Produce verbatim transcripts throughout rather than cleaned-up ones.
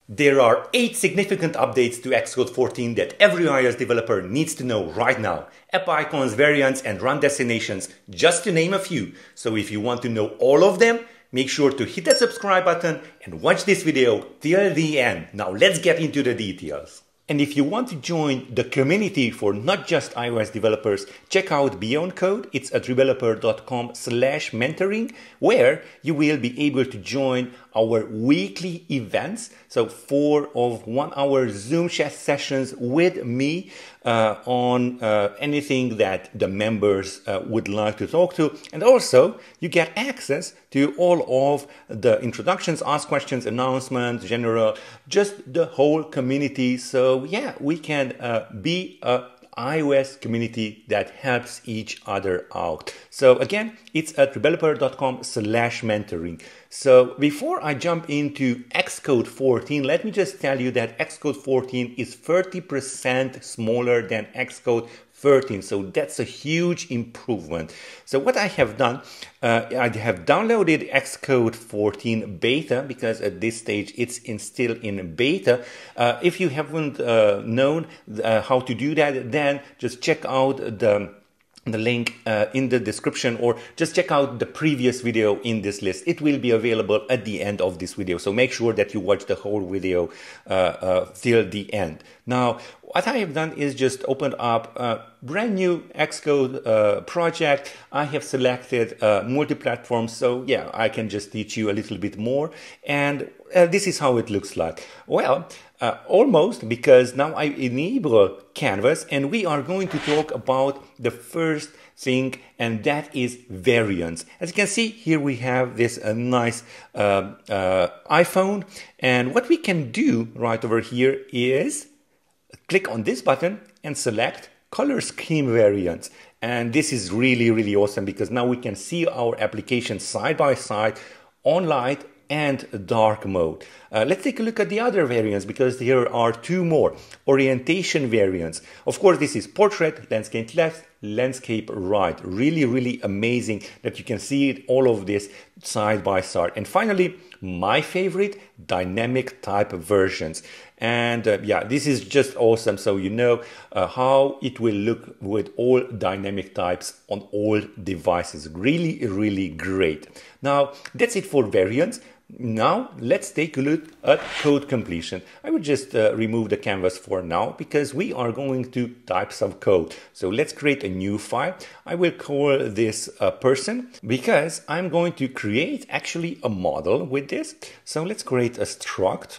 There are eight significant updates to Xcode fourteen that every iOS developer needs to know right now. App icons, variants, and run destinations, just to name a few. So if you want to know all of them, make sure to hit that subscribe button and watch this video till the end. Now let's get into the details. And if you want to join the community for not just iOS developers, check out Beyond Code. It's at rebeloper dot com slash mentoring, where you will be able to join our weekly events. So four of one hour Zoom chat sessions with me uh, on uh, anything that the members uh, would like to talk to. And also you get access to all of the introductions, ask questions, announcements, general, just the whole community. So yeah, we can uh, be a iOS community that helps each other out. So again, it's at rebeloper dot com slash mentoring. So before I jump into Xcode fourteen, let me just tell you that Xcode fourteen is thirty percent smaller than Xcode thirteen. So that's a huge improvement. So what I have done, uh, I have downloaded Xcode fourteen beta because at this stage it's in, still in beta. Uh, if you haven't uh, known uh, how to do that, then just check out the the link uh, in the description, or just check out the previous video in this list. It will be available at the end of this video. So make sure that you watch the whole video uh, uh, till the end. Now, what I have done is just opened up a brand new Xcode uh, project. I have selected uh, multi-platform. So yeah, I can just teach you a little bit more. And uh, this is how it looks like. Well, Uh, almost, because now I enable Canvas and we are going to talk about the first thing, and that is variants. As you can see here, we have this uh, nice uh, uh, iPhone, and what we can do right over here is click on this button and select color scheme variants. And this is really, really awesome because now we can see our application side by side on light and dark mode. Uh, let's take a look at the other variants, because there are two more. Orientation variants. Of course, this is portrait, landscape left, landscape right. Really, really amazing that you can see it, all of this side by side. And finally, my favorite, dynamic type versions. And uh, yeah, this is just awesome. So you know uh, how it will look with all dynamic types on all devices. Really, really great. Now, that's it for variants. Now, let's take a look at code completion. I will just uh, remove the canvas for now because we are going to type some code. So let's create a new file. I will call this a person because I'm going to create actually a model with this. So let's create a struct.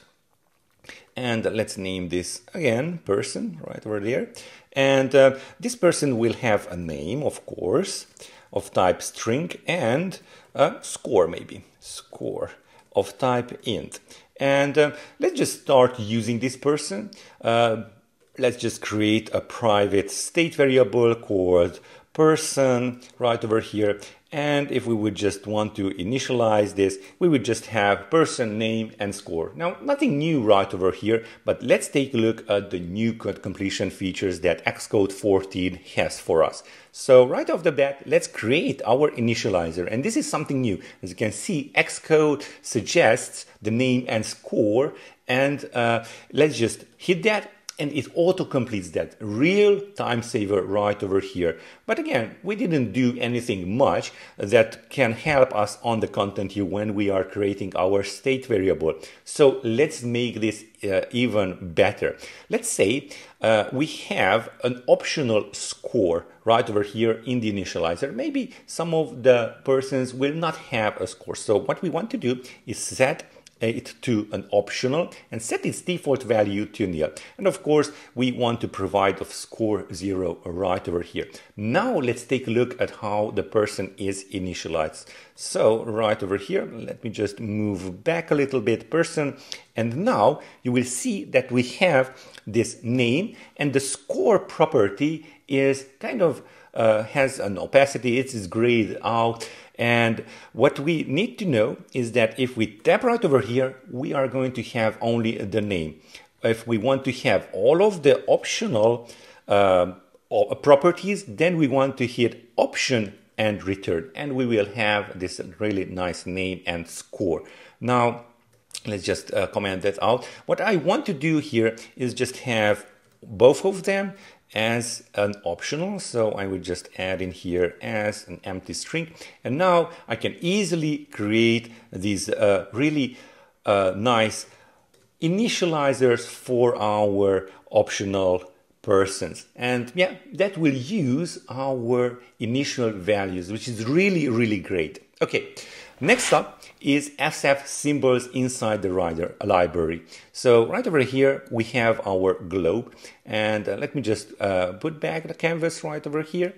And let's name this again, person, right over there. And uh, this person will have a name, of course, of type string, and a score maybe, score of type int. And uh, let's just start using this person. Uh, let's just create a private state variable called person right over here. And if we would just want to initialize this, we would just have person, name, and score. Now, nothing new right over here, but let's take a look at the new code completion features that Xcode fourteen has for us. So right off the bat, let's create our initializer. And this is something new. As you can see, Xcode suggests the name and score. And uh, let's just hit that. And it auto-completes that. Real time saver right over here. But again, we didn't do anything much that can help us on the content here when we are creating our state variable. So let's make this uh, even better. Let's say uh, we have an optional score right over here in the initializer. Maybe some of the persons will not have a score. So what we want to do is set it to an optional and set its default value to nil. And of course, we want to provide a score zero right over here. Now let's take a look at how the person is initialized. So right over here, let me just move back a little bit, person. And now you will see that we have this name, and the score property is kind of uh, has an opacity. It is grayed out. And what we need to know is that if we tap right over here, we are going to have only the name. If we want to have all of the optional uh, properties, then we want to hit option and return, and we will have this really nice name and score. Now, Let's just uh, comment that out. What I want to do here is just have both of them as an optional. So I will just add in here as an empty string. And now I can easily create these uh, really uh, nice initializers for our optional persons. And yeah, that will use our initial values, which is really, really great. Okay. Next up is S F symbols inside the rider library. So right over here we have our globe, and uh, let me just uh, put back the canvas right over here,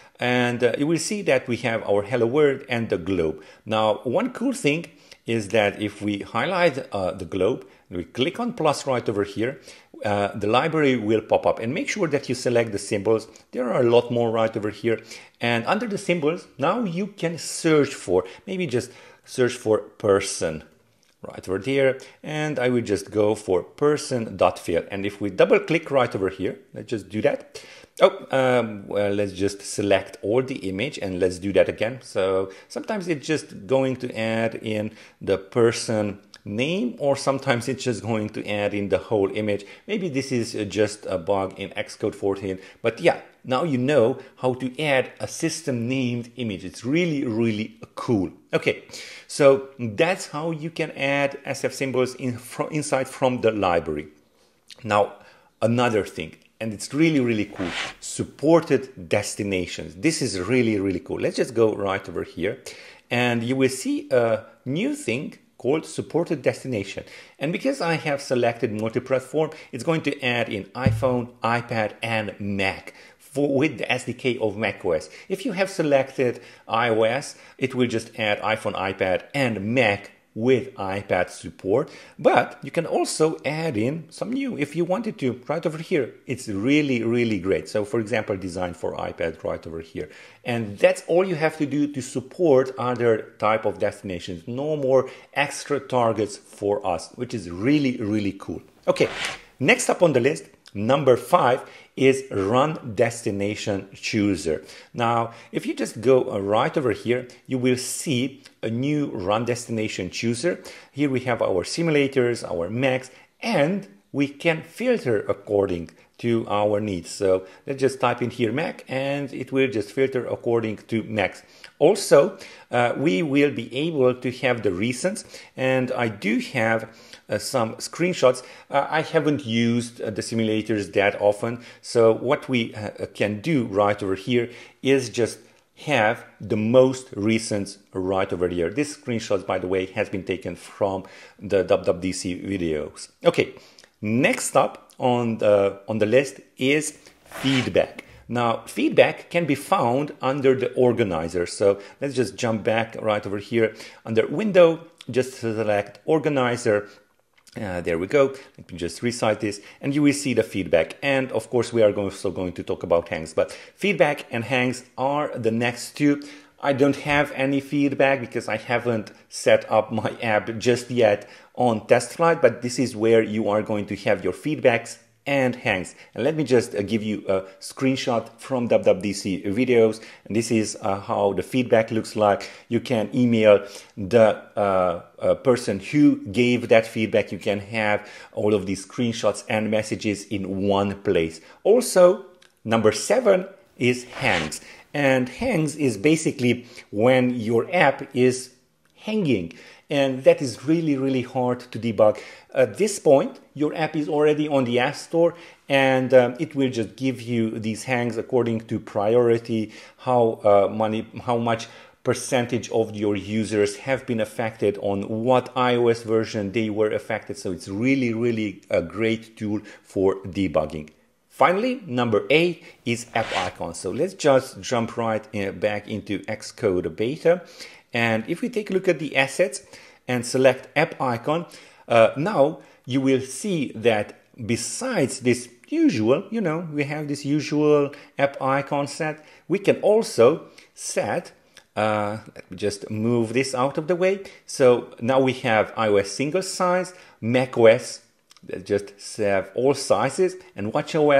and uh, you will see that we have our hello world and the globe. Now one cool thing is that if we highlight uh, the globe, we click on plus right over here, uh, the library will pop up, and make sure that you select the symbols. There are a lot more right over here, and under the symbols now you can search for, maybe just search for person right over there, and I will just go for person.fill. And if we double click right over here, let's just do that. Oh, um, well, let's just select all the image, and let's do that again. So sometimes it's just going to add in the person name, or sometimes it's just going to add in the whole image. Maybe this is just a bug in Xcode fourteen, but yeah, now you know how to add a system named image. It's really, really cool. Okay, so that's how you can add S F symbols in, from, inside from the library. Now, another thing, and it's really, really cool, supported destinations. This is really, really cool. Let's just go right over here, and you will see a new thing called supported destination. And because I have selected multi-platform, it's going to add in iPhone, iPad, and Mac for, with the S D K of macOS. If you have selected iOS, it will just add iPhone, iPad, and Mac with iPad support, but you can also add in some new if you wanted to right over here. It's really, really great. So for example, design for iPad right over here. And that's all you have to do to support other type of destinations. No more extra targets for us, which is really, really cool. Okay, next up on the list, number five is run destination chooser. Now, if you just go right over here, you will see a new run destination chooser. Here we have our simulators, our Macs, and we can filter according to our needs. So let's just type in here Mac, and it will just filter according to Macs. Also, uh, we will be able to have the recents, and I do have Uh, some screenshots. Uh, I haven't used uh, the simulators that often, so what we uh, can do right over here is just have the most recent right over here. This screenshot, by the way, has been taken from the W W D C videos. Okay, next up on the on the list is feedback. Now, feedback can be found under the organizer. So let's just jump back right over here under Window, just select Organizer. Uh, there we go. Let me just resize this, and you will see the feedback. And of course, we are also going to talk about hangs, but feedback and hangs are the next two. I don't have any feedback because I haven't set up my app just yet on test flight, but this is where you are going to have your feedbacks and hangs. And let me just uh, give you a screenshot from W W D C videos. And this is uh, how the feedback looks like. You can email the uh, uh, person who gave that feedback. You can have all of these screenshots and messages in one place. Also, number seven is hangs. And hangs is basically when your app is hanging. And that is really, really hard to debug. At this point, your app is already on the App Store, and um, it will just give you these hangs according to priority, how uh, money, how much percentage of your users have been affected, on what iOS version they were affected. So it's really, really a great tool for debugging. Finally, number eight is app icons. So let's just jump right in, back into Xcode beta. And if we take a look at the assets and select app icon, uh, now you will see that besides this usual, you know, we have this usual app icon set, we can also set, uh, let me just move this out of the way. So now we have iOS single size, macOS, just have all sizes, and watchOS,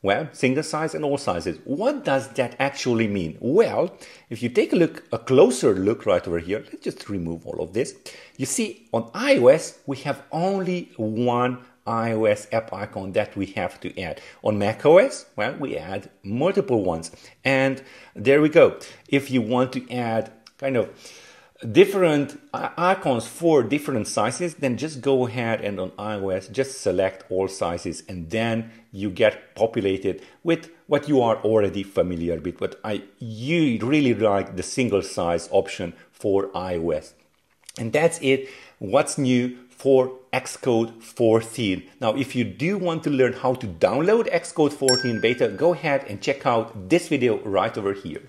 Well, single size and all sizes. What does that actually mean? Well, if you take a look, a closer look right over here, let's just remove all of this. You see, on iOS, we have only one iOS app icon that we have to add. On macOS, well, we add multiple ones. And there we go. If you want to add kind of different icons for different sizes, then just go ahead and on iOS, just select all sizes, and then you get populated with what you are already familiar with. But I you really like the single size option for iOS. And that's it. What's new for Xcode fourteen. Now, if you do want to learn how to download Xcode fourteen beta, go ahead and check out this video right over here.